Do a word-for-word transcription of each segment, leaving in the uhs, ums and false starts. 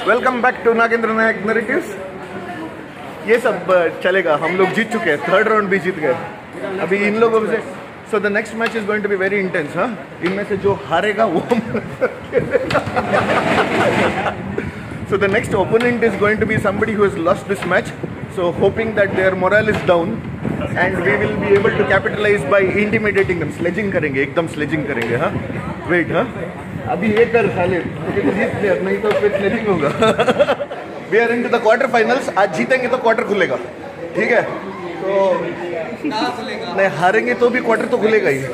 Welcome back to Nagendra Nayak narratives. ये सब चलेगा, हम लोग जीत चुके हैं, थर्ड राउंड भी जीत गए। अभी इन लोगों से so the next match is going to be very intense. हाँ, इनमें से जो हारेगा वो so the next opponent is going to be somebody who has lost this match, so hoping that their morale is down and we will be able to capitalise by intimidating them. Sledging करेंगे, एकदम sledging करेंगे। हाँ wait, हाँ अभी ये कर खाली नहीं तो फिर स्लेजिंग होगा। We are into the quarter finals. आज जीतेंगे तो क्वार्टर खुलेगा, ठीक है? तो नहीं हारेंगे तो भी क्वार्टर तो खुलेगा ही।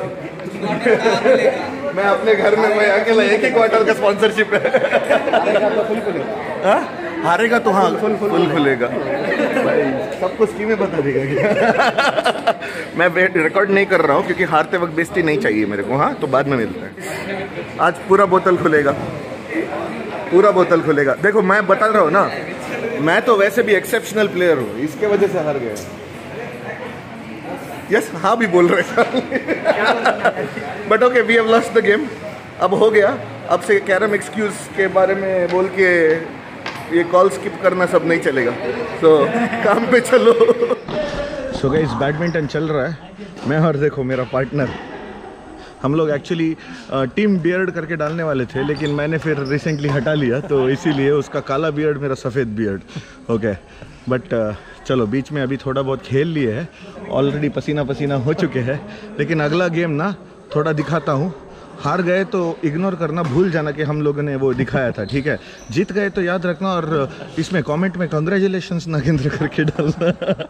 मैं अपने घर में मैं अकेला एक ही क्वार्टर का स्पॉन्सरशिप है। तो फुल खुलेगा। हाँ हारेगा तो हाँ फुल फुल खुलेगा। भाई सबको स्कीमें बता देगा। मैं रिकॉर्ड नहीं कर रहा हूँ क्योंकि हारते वक्त बेइज्जती नहीं चाहिए मेरे को। हाँ तो बाद में मिलता है। आज पूरा बोतल खुलेगा, पूरा बोतल खुलेगा। देखो मैं बता रहा हूँ ना, मैं तो वैसे भी एक्सेप्शनल प्लेयर हूँ, इसके वजह से हार गया। यस yes, हाँ भी बोल रहे थे। But okay, we have lost the game. अब हो गया, अब से कैरम एक्सक्यूज के बारे में बोल के ये कॉल स्किप करना सब नहीं चलेगा। सो so, काम पे चलो। सो गाइस बैडमिंटन चल रहा है, मैं और देखो मेरा पार्टनर। हम लोग एक्चुअली टीम बियर्ड करके डालने वाले थे, लेकिन मैंने फिर रिसेंटली हटा लिया, तो इसीलिए उसका काला बियर्ड मेरा सफ़ेद बियर्ड। ओके बट चलो बीच में अभी थोड़ा बहुत खेल लिए है, ऑलरेडी पसीना पसीना हो चुके हैं। लेकिन अगला गेम ना थोड़ा दिखाता हूँ। हार गए तो इग्नोर करना, भूल जाना कि हम लोगों ने वो दिखाया था, ठीक है? जीत गए तो याद रखना और इसमें कमेंट में कांग्रेचुलेशंस नागेंद्र करके डालना।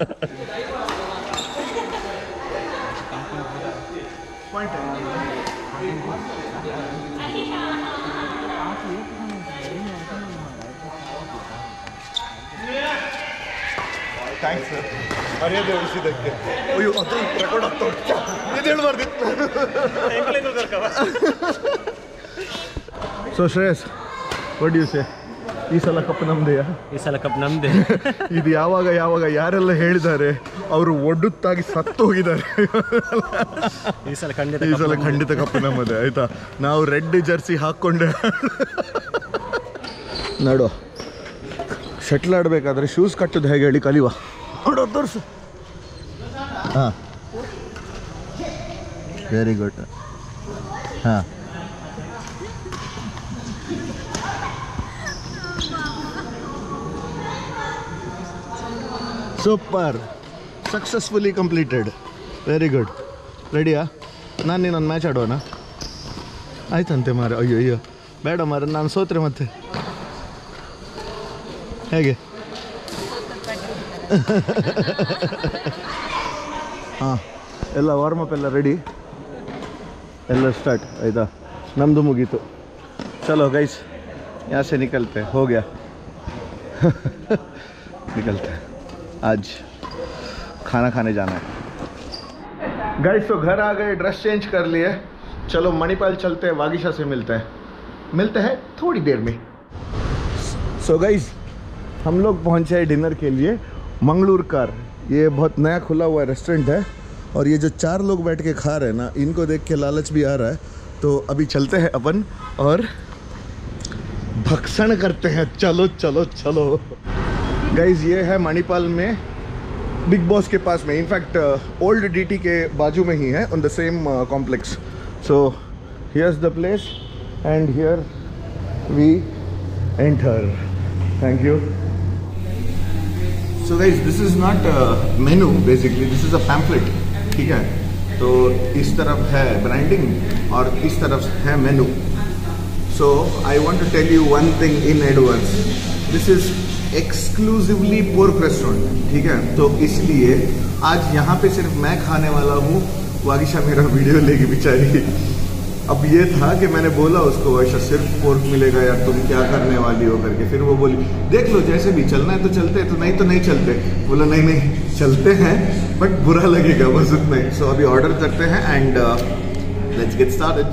ಥ್ಯಾಂಕ್ಸ್ ಸರ್, ಮರ್ಯಾದೆ ಉಳಿಸಿದ್ದಕ್ಕೆ. ಅಯ್ಯೋ ಅದು ರೆಕಾರ್ಡ್ ಆಗ್ತಾ ಉಂಟು, ಇದು ಹೇಳ್ಬಾರ್ದಿತ್ತು. So Shreyas, what do you say? ಈ ಸಲ ಕಪ್ ನಮ್ದೇ? ಈ ಸಲ ಕಪ್ ನಮ್ದೇ. ಇದು ಯಾವಾಗ ಯಾವಾಗ ಯಾರೆಲ್ಲ ಹೇಳಿದ್ದಾರೆ ಅವರು ಒಡ್ಡುತ್ತಾಗಿ ಸತ್ತೋಗಿದ್ದಾರೆ. ಈ ಸಲ ಖಂಡಿತ ಈ ಸಲ ಖಂಡಿತ ಕಪ್ ನಮ್ಮದೇ, ಆಯ್ತಾ? ನಾವು ರೆಡ್ ಜರ್ಸಿ ಹಾಕ್ಕೊಂಡೆ ನೋಡು. ಶಟ್ಲ್ ಆಡಬೇಕಾದ್ರೆ ಶೂಸ್ ಕಟ್ಟೋದು ಹೇಗೆ ಹೇಳಿ ಕಲಿಯುವ. ನೋಡೋ ತೋರಿಸು. ಹಾಂ ವೆರಿ ಗುಡ್. ಹಾಂ super, successfully completed. Very good. ರೆಡಿಯಾ? ನಾನು ನೀನೊಂದು ಮ್ಯಾಚ್ ಆಡೋಣ ಆಯ್ತಂತೆ ಮಾರ. ಅಯ್ಯೋ ಅಯ್ಯೋ ಬೇಡ ಮಾರ, ನಾನು ಸೋತ್ರೆ ಮತ್ತೆ ಹೇಗೆ? ಹಾಂ ಎಲ್ಲ ವಾರ್ಮಪ್ ಎಲ್ಲ ರೆಡಿ, ಎಲ್ಲ ಸ್ಟಾರ್ಟ್ ಆಯಿತಾ? ನಮ್ಮದು ಮುಗೀತು. ಚಲೋ ಗೈಸ್, यहाँ से निकलते हो गया। निकलते हैं, आज खाना खाने जाना है। गाइस तो घर आ गए, ड्रेस चेंज कर लिए। चलो मणिपाल चलते हैं, वागीशा से मिलते हैं मिलते हैं थोड़ी देर में। सो गाइस हम लोग पहुंचे हैं डिनर के लिए मंगलूर कार। ये बहुत नया खुला हुआ रेस्टोरेंट है और ये जो चार लोग बैठ के खा रहे हैं ना, इनको देख के लालच भी आ रहा है। तो अभी चलते हैं अपन और भक्षण करते हैं। चलो चलो चलो गाइस, ये है मणिपाल में बिग बॉस के पास में, इनफैक्ट ओल्ड डीटी के बाजू में ही है, on the same complex. So here's the place and here we enter. Thank you. So guys this is not menu, basically this is a pamphlet, ठीक है? तो इस तरफ है ब्रांडिंग और इस तरफ है menu. So I want to tell you one thing in advance, this is exclusively pork restaurant, ठीक है? तो इसलिए आज यहाँ पे सिर्फ मैं खाने वाला हूँ, वागीशा मेरा वीडियो लेगी बेचारी। अब ये था कि मैंने बोला उसको, ऐसा सिर्फ पोर्क मिलेगा यार, तुम क्या करने वाली हो करके। फिर वो बोली देख लो जैसे भी चलना है तो चलते, तो नहीं तो नहीं चलते। बोला नहीं नहीं चलते हैं, बट बुरा लगेगा बस उतना ही। सो अभी ऑर्डर करते हैं and let's get started.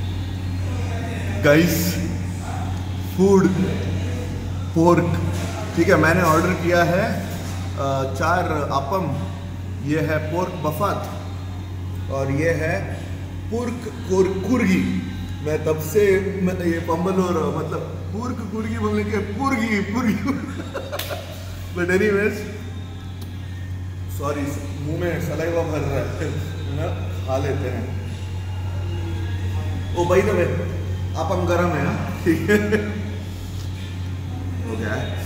Guys food, pork, ठीक है, मैंने ऑर्डर किया है आ, चार आपम, ये है पोर्क बफात और ये है पुर्क कुर्गी। मैं तब से मैं ये पंबल हो रहा हूँ, मतलब पुर्क कुर्गी बोलने के पुर्गी पुर्गी बट एनीवेज सॉरी, मुंह में सलाइवा भर रहा है ना, खा लेते हैं। ओ भाई तो आपम गरम है, ठीक है, हो गया है।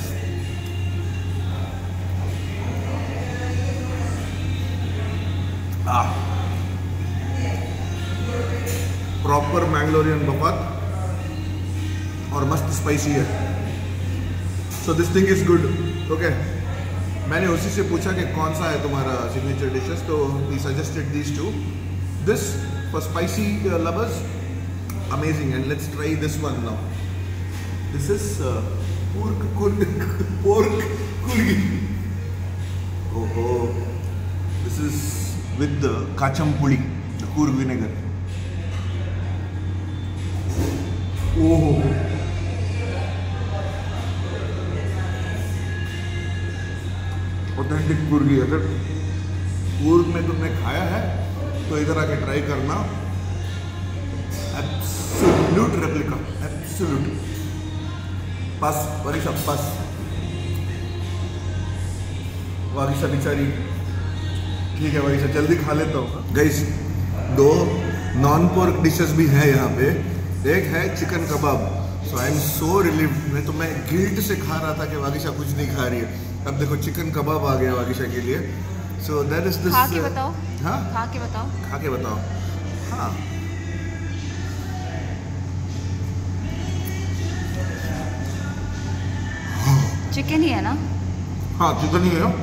प्रॉपर मैंगलोरियन बफात और मस्त स्पाइसी है, so this thing is good. Okay, मैंने उसी से पूछा कि कौन सा है तुम्हारा सिग्नेचर डिशेस, तो ही suggested these two, this for spicy lovers, amazing, and let's try this one now. This is pork pork Coorgi. ओहो, this is with the kacham pudi, the Coorg vinegar. Oh, authentic Coorgi. अगर कूर्ग में तुमने खाया है तो इधर आके ट्राई करना, एब्सोल्यूट रेप्लिका, एब्सोल्यूट। पास वरी सब पास, बाकी सब बेचारी ठीक है भाई, जल्दी खा लेता हूँ। गाइस, दो नॉन पोर्क डिशेस भी हैं यहाँ पे। एक है chicken kebab, so I am so relieved. मैं तो मैं गिल्ट से खा रहा था कि वागिशा कुछ नहीं खा रही है, अब देखो चिकन कबाब आ गया वागिशा के लिए। So that is this. खा के बताओ। हाँ, खा के बताओ, खा के बताओ। हाँ, चिकन ही है ना? हाँ चिकन ही है।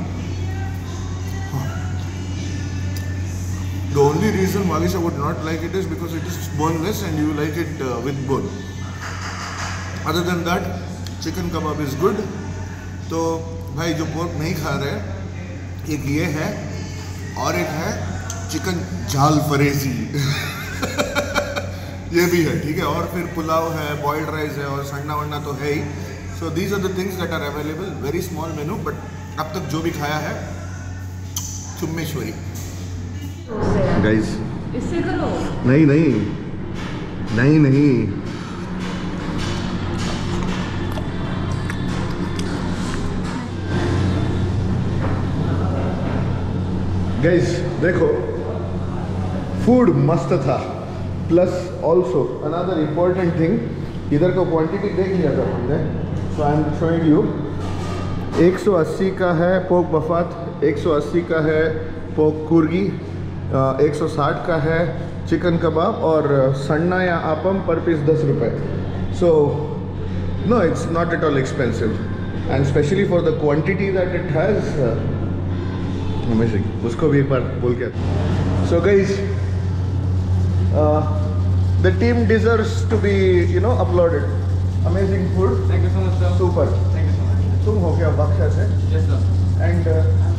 The only reason Wagisha would not like it is because it is boneless and you like it uh, with bone. Other than that, chicken kebab is good. तो भाई जो पोर्क नहीं खा रहे, एक ये है और एक है चिकन जाल फरेजी ये भी है, ठीक है। और फिर पुलाव है, बॉइल्ड राइस है और सन्ना वन्ना तो है ही। So these are the things that are available, very small menu, but अब तक जो भी खाया है चुम्मेश्वरी। गाइस, इससे करो। नहीं नहीं नहीं नहीं, गाइस देखो, फूड मस्त था, plus also another important thing, इधर का क्वांटिटी देख लिया था हमने, so I am showing you. एक सौ अस्सी का है पोर्क बफात, एक सौ अस्सी का है पोर्क कुर्गी, एक सौ साठ का है चिकन कबाब और सन्ना या आपम पर पीस दस रुपये। So no, it's not at all expensive and specially for the quantity that it has, amazing. उसको भी एक बार बोल के। So guys, the team deserves to be you know uploaded. Amazing food, thank you so much sir. Super. Thank you so much. तुम हो क्या बक्सा से? Yes sir. एंड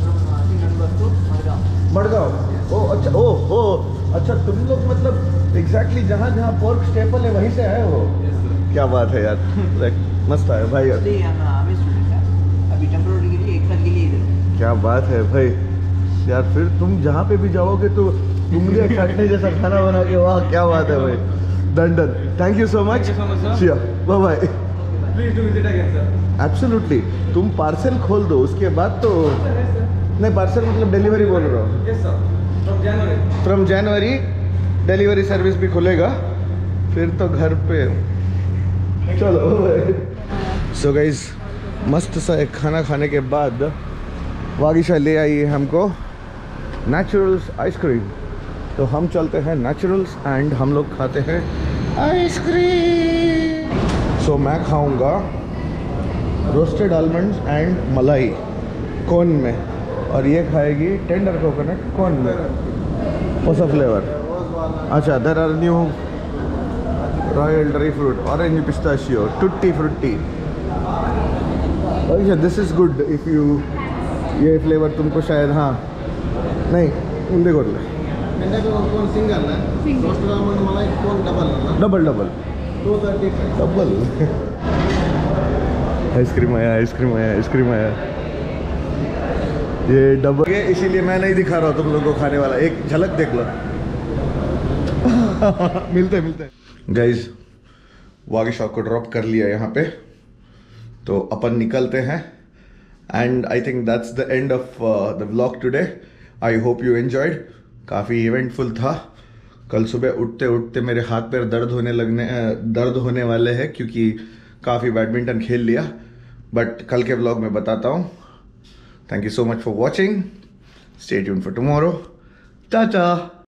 मड़गांव। ओ अच्छा, ओ ओ अच्छा, तुम लोग मतलब एग्जैक्टली जहाँ जहाँ पोर्क स्टेपल है वहीं से आए हो? Yes sir. क्या बात है यार, लाइक मस्त है भाई यार। अभी टेम्पोररी के लिए एक साल के लिए इधर। क्या बात है भाई यार, फिर तुम जहाँ पे भी जाओगे तो तुमने खटने जैसा खाना बना के, वाह क्या बात है भाई। Done done, thank you so much. Thank you so much, sir. सिया, bye bye. Please do visit again sir. Absolutely, तुम पार्सल खोल दो, उसके बाद तो नहीं, पार्सल मतलब डिलीवरी बोल रहा हूँ। Yes sir, from January. From January delivery service भी खुलेगा, फिर तो घर पे चलो। सो गाइज, मस्त सा एक खाना खाने के बाद वागिशा ले आई है हमको नेचुरल्स आइसक्रीम, तो हम चलते हैं नेचुरल्स एंड हम लोग खाते हैं आइसक्रीम। सो so, मैं खाऊंगा रोस्टेड आलमंड्स एंड मलाई कोन में, और ये खाएगी टेंडर कोकोनट कोन में। कौन सा फ्लेवर? अच्छा, there are new royal dry fruit, orange pistachio, tutti frutti. अच्छा, this is good if you, ये फ्लेवर तुमको शायद, हाँ नहीं उनके को single double double double. Ice cream आया आइसक्रीम आया आइसक्रीम आया। ये डबल ये इसीलिए मैं नहीं दिखा रहा हूँ तुम लोगों को खाने वाला, एक झलक देख लो। मिलते मिलते गाइज, वागी शॉप को ड्रॉप कर लिया यहाँ पे, तो अपन निकलते हैं। And I think that's the end of the vlog today. I hope you enjoyed. काफ़ी इवेंटफुल था। कल सुबह उठते उठते मेरे हाथ पैर दर्द होने लगने दर्द होने वाले हैं क्योंकि काफ़ी बैडमिंटन खेल लिया, बट कल के व्लॉग में बताता हूँ। Thank you so much for watching. Stay tuned for tomorrow. Tata.